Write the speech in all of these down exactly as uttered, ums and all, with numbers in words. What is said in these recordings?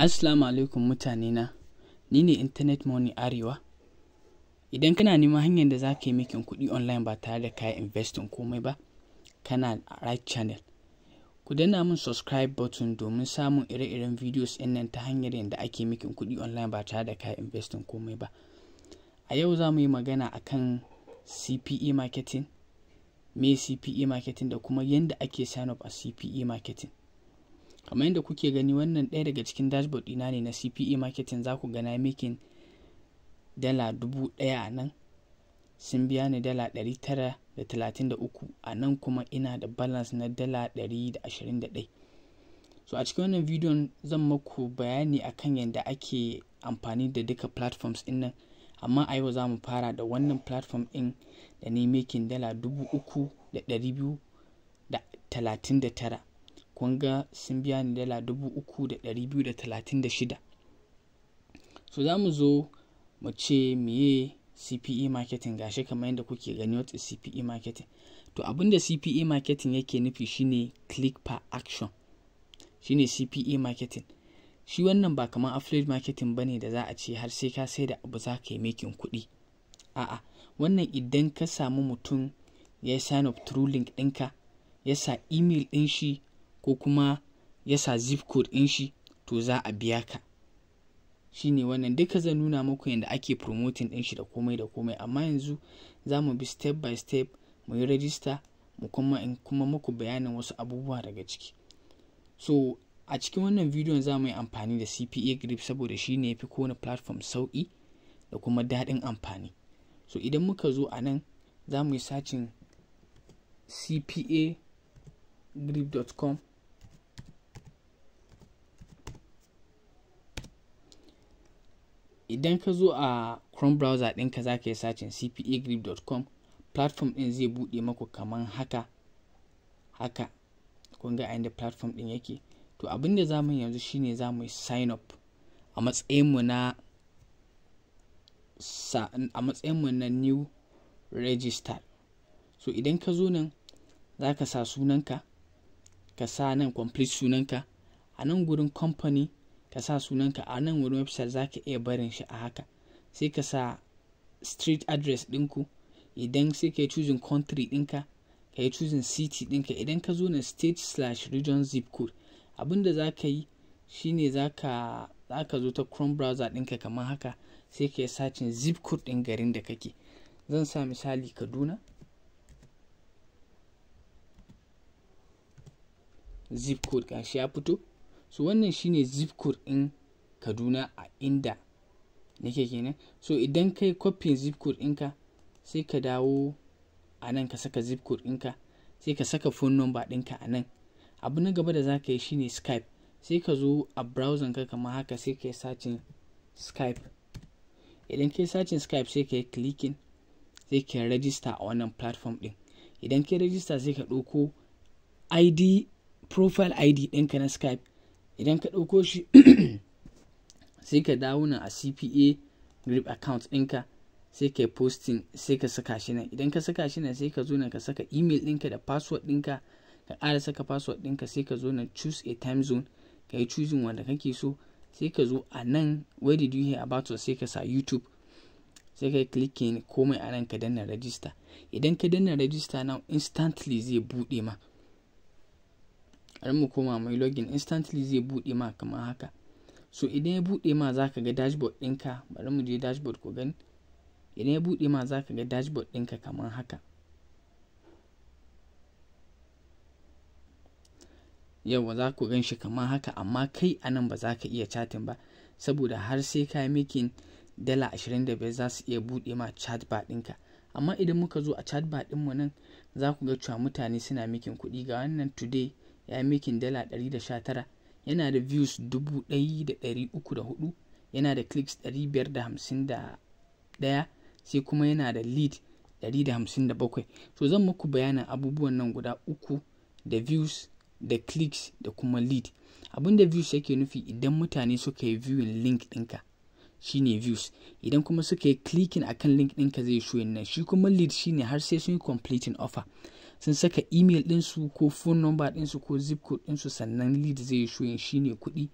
Assalamu alaikum mutane na, ni ne Internet Money Arewa. Idan kana neman hanyar da za ka yi making kuɗi online ba tare da ka yi investing komai ba, kana a right channel. Ku danna min subscribe button domin samun ire-iren videos ɗin nan ta hanyar yadda ake making kuɗi online ba tare da ka yi investing komai ba. A yau za mu yi magana akan C P A marketing, me C P A marketing da kuma yadda ake sign up a C P A marketing. Kamar yadda kuke gani, wannan ɗaya daga cikin dashboard ɗina ne na C P A marketing. Za ku gana making dala dubu ɗaya a nan, sun biya ni dala ɗari tara da talatin da uku a nan, kuma ina da balance na dala ɗari da ashirin da ɗaya. So a cikin wannan bidiyon zan maku bayani akan yadda ake amfani da duka platforms ɗin nan, amma a yau za mu fara da wannan platform ɗin da ni making dala dubu uku da ɗari biyu da talatin da tara. Kun ga sun biya ni dala dubu uku da ɗari biyu da talatin da shida. So za mu zo mu ce meye C P A marketing. Gashi kamar yadda kuke gani, what is C P A marketing? To abinda C P A marketing yake nufi shine click per action, shine C P A marketing. Shi wannan ba kamar affiliate marketing bane da za a ce har sai ka sai da abu za ka yi making kuɗi. A'a, wannan idan ka samu mutum ya sign up through link ɗinka, ya sa email ɗin shi ko kuma ya sa zip code ɗin shi, to za a biya ka. Shine wannan, duka zan nuna muku yadda ake promoting ɗin shi da komai da komai, amma yanzu za mu bi step by step mu yi register mu kuma in kuma muku bayanin wasu abubuwa daga ciki. So a cikin wannan bidiyon za mu yi amfani da C P A grip saboda shi ne ya fi kowane platform sauƙi da kuma daɗin amfani. So idan muka zo a nan za mu yi searching c p a grip dot com. Idan ka zo a Chrome browser ɗinka za ka yi searching c p a grip dot com. Platform ɗin zai buɗe maku kaman haka haka kun ga inda platform ɗin yake. To abin da za mu yanzu shine za mu yi sign up a matsayinmu na a matsayinmu na new register. So idan ka zo nan za ka sa sunanka, ka sa nan complete sunanka, a nan gurin company ka sa sunanka, a nan wurin website za ka iya barin shi a haka, sai ka sa street address ɗinku. Idan sai ka yi choosing country ɗinka, ka yi choosing city ɗinka. Idan ka zo na state slash region zip code, abinda za ka yi shine za ka za ka zo ta Chrome browser ɗinka kamar haka, sai ka yi searching zip code ɗin garin da kake. Zan sa misali Kaduna, zip code gashi ya fito. So wannan shine zip code ɗin Kaduna a inda nake kenan. So idan kai copy zip code ɗinka, sai ka dawo a nan ka saka zip code ɗinka, sai ka saka phone number ɗinka a nan. Abu na gaba da za ka yi shine Skype. Sai ka zo a browser ka kamar haka, sai ka yi searching Skype. Idan ka yi searching Skype, sai ka yi clicking, sai ka yi register a wannan platform ɗin. Idan ka yi register, sai ka ɗauko I D, profile I D ɗinka na Skype. Idan ka ɗauko shi sai ka dawo nan a C P A grip account ɗinka, sai ka yi posting, sai ka saka shi nan. Idan ka saka shi nan, sai ka zo nan ka saka email ɗinka da password ɗinka, ka ƙara saka password ɗinka, sai ka zo nan choose a time zone, ka yi choosing wanda kake so. Sai ka zo a nan where did you hear about us, sai ka sa YouTube, sai ka yi clicking komai a nan ka danna register. Idan ka danna register now, instantly zai buɗe ma. Bari mu koma mai login. Instantly zai buɗe ma kamar haka. So idan ya buɗe ma za ka ga dashboard ɗinka. Bari mu je dashboard ku gani. Idan ya buɗe ma za ka ga dashboard ɗinka kamar haka. Yau za ku gan shi kamar haka, amma kai a nan ba za ka iya chatting ba, saboda har sai ka yi making dala ashirin da biyar za su iya buɗe ma chat bar ɗinka. Amma idan muka zo a chat bar ɗinmu nan, za ku ga cewa mutane suna making kuɗi. Ga wannan today ya yi making dala ɗari da sha tara, yana da views dubu ɗaya da ɗari uku da hudu, yana da clicks ɗari biyar da hamsin da ɗaya, sai kuma yana da lead ɗari da hamsin da bakwai. So zan muku bayanin abubuwan nan guda uku, da views, da clicks, da kuma lead. Abinda views yake nufi, idan mutane suka yi viewing link ɗinka shine views. Idan kuma suka yi clicking akan link ɗinka zai show nan. Shi kuma lead shine har sai sun yi completing offer, sun saka email ɗinsu ko phone number ɗinsu ko zip code ɗinsu, sannan lead zai show shine kuɗi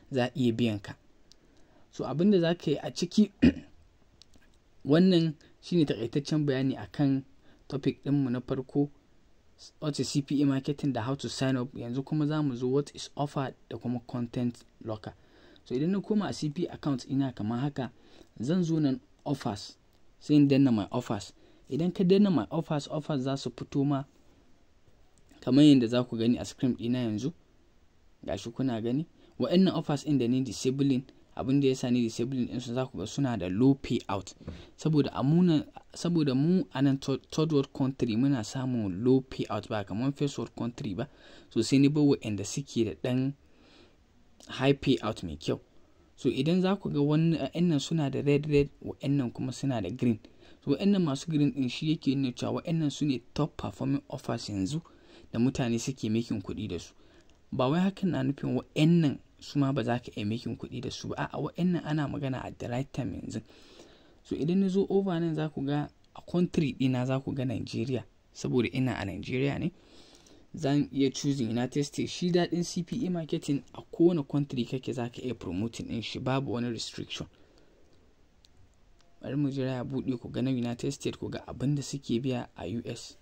za a iya biyan ka. So abin da za ka yi a ciki wannan shine takaitaccen bayani akan topic ɗinmu na farko, what is C P A marketing da how to sign up. Yanzu kuma za mu zo what is offer da kuma content locker. So idan na koma a C P A account ina kamar haka, zan zo nan offers, sai in danna my offers. Idan ka danna my offers, offers za su fito ma kamar yadda za ku gani a screen ɗina yanzu, gashi kuna gani wa'annan offers ɗin da ni disabling. Abin da ya sa ni disabling ɗinsu za ku ga suna da low payout, saboda amuna saboda mu a nan third world country muna samun low payout ba kamar first world country ba. So sai ni ba wa'anda suke da ɗan high payout mai kyau. So idan za ku ga wa'annan suna da red red, wa'annan kuma suna da green. So wa'annan masu green ɗin shi yake nuna cewa wa'annan su ne top performing offers yanzu da mutane suke making kuɗi da su. Ba wai hakan na nufin wa'annan su ma ba za ka iya making kuɗi da su ba, a'a wa'annan ana magana at the right time yanzu. So idan na zo over nan za ku ga a country ɗina za ku ga Nigeria, saboda ina a Nigeria ne zan iya choosing United States. Shi daɗin C P A marketing a kowane country kake za ka iya promoting ɗin shi, babu wani restriction. Bari mu jira ya buɗe ku ga na United States, ku ga abin da suke biya a U S.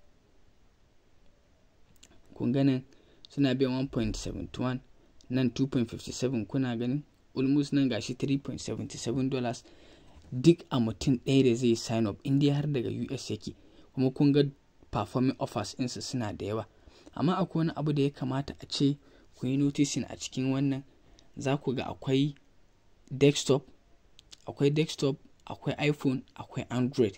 Kun ganin suna biyan one point seven one, nan two point five seven, kuna ganin almost nan gashi three point seven seven dollars duk a mutum ɗaya da zai sign up inda har daga U S yake. Kuma kun ga performing offers ɗinsu suna da yawa. Amma akwai wani abu da ya kamata a ce ku yi noticing a cikin wannan, za ku ga akwai desktop, akwai desktop, akwai iPhone, akwai Android.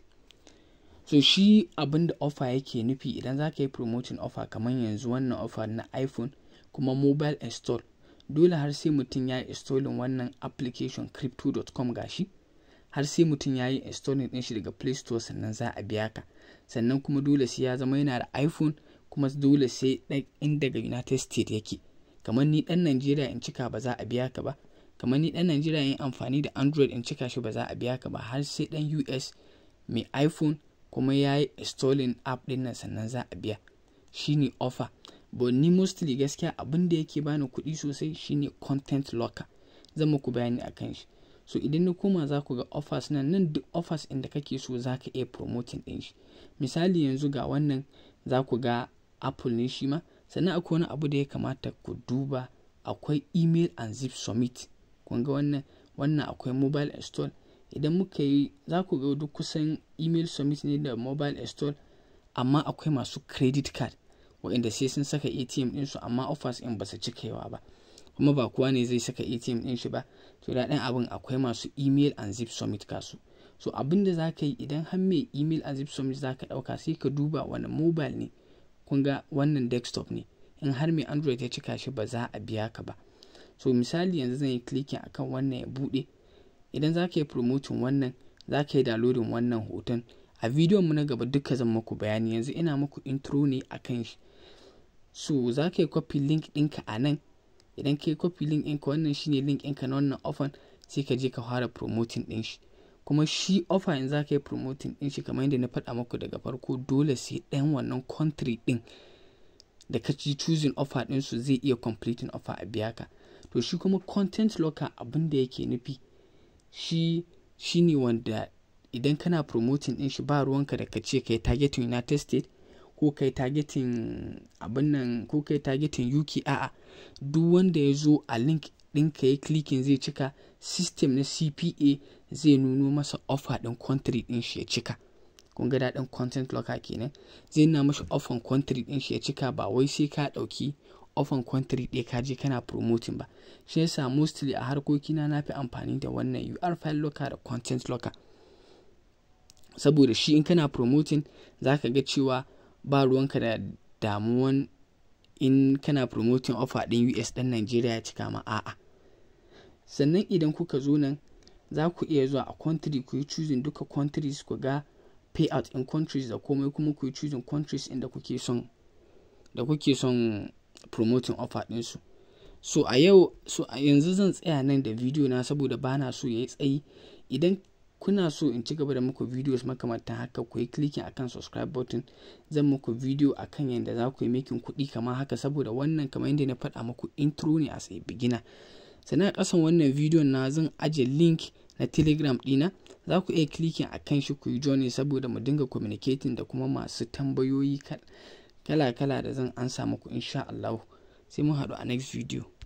So shi abin da offer yake nufi, idan za ka yi promoting offer kamar yanzu wannan offer na iPhone kuma mobile install, dole har sai mutum ya yi installing wannan application crypto dot com gashi, har sai mutum ya yi installing ɗin shi daga Play Store sannan za a biya ka. Sannan kuma dole sai ya zama yana da iPhone, kuma dole sai ɗan in daga United States yake. Kamar ni ɗan Najeriya in cika ba za a biya ka ba, kamar ni ɗan Najeriya yin amfani da Android in cika shi ba za a biya ka ba, har sai ɗan U S mai iPhone kuma ya yi installing app ɗin nan sannan za a biya. Shi ne offer. But ni mostly gaskiya abin da yake bani kuɗi sosai shine content locker. Zan muku bayani a kan shi. So idan na koma za ku ga offers nan, nan duk offers inda kake so za ka iya promoting ɗin shi. Misali yanzu ga wannan za ku ga Apple ne shi ma. Sannan akwai wani abu da ya kamata ku duba, akwai email and zip submit. Kun ga wannan, wannan akwai mobile install. Idan muka yi za ku ga duk kusan email submit ne da mobile install, amma akwai masu credit card waɗanda sai sun saka A T M ɗinsu, amma offers in ba su cikewa ba, kuma ba kowa ne zai saka A T M ɗin shi ba. To daɗin abin akwai masu email and zip submit kasu. So abin da za ka yi idan har mai email and zip submit za ka ɗauka, sai ka duba wani mobile ne. Kun ga wannan desktop ne, in har mai Android ya cika shi ba za a biya ka ba. So misali yanzu zan yi clicking akan wannan ya buɗe. Idan za ka yi promoting wannan, za ka yi downloading wannan hoton. A bidiyon mu na gaba duka zan muku bayani, yanzu ina muku intro ne akan shi. So za ka yi copy link ɗinka a nan. Idan ka yi copy link ɗinka, wannan shine link ɗinka na wannan offer, sai ka je ka fara promoting ɗin shi. Kuma shi offer in za ka yi promoting ɗin shi kamar yadda na faɗa muku daga farko, dole sai ɗan wannan country ɗin da ka ci choosing offer ɗinsu zai iya completing offer a biya ka. To shi kuma content locker abin da yake nufi, shi shi ne wanda idan kana promoting ɗin shi ba ruwanka da ka ce ka yi targeting United States ko ka yi targeting abin nan ko ka yi targeting U K, a'a duk wanda ya zo a link ɗin ka yi clicking zai cika. System na C P A zai nuno masa offer ɗin country ɗin shi ya cika. Kun ga daɗin content locker kenan, zai nuna mashi offer country ɗin shi ya cika, ba wai sai ka ɗauki offer country ɗaya ka je kana promoting ba. Shi yasa mostly a harkokina na fi amfani da wannan U R file locker da content locker, saboda shi in kana promoting za ka ga cewa ba ruwanka da damuwan in kana promoting offer ɗin U S ɗan Nigeria ya cika ma, a'a. Sannan idan kuka zo nan za ku iya zuwa a country ku yi choosing duka countries, ku ga payout in countries da komai, kuma ku yi choosing countries inda kuke son da kuke son promoting offer ɗinsu. So a yau, so a yanzu zan tsaya nan da video na saboda ba na so ya yi tsayi. Idan kuna so in ci gaba da muku videos makamantan haka, ku yi clicking akan subscribe button. Zan muku video akan yadda za ku yi making kuɗi kamar haka, saboda wannan kamar yadda na faɗa muku intro ne as a beginner. Sannan a ƙasan wannan bidiyon na zan aje link na Telegram ɗina, za ku iya clicking a kan shi ku yi joining saboda mu dinga communicating da kuma masu tambayoyi kala-kala da zan ansa muku insha Allah. Sai mun haɗu a next video.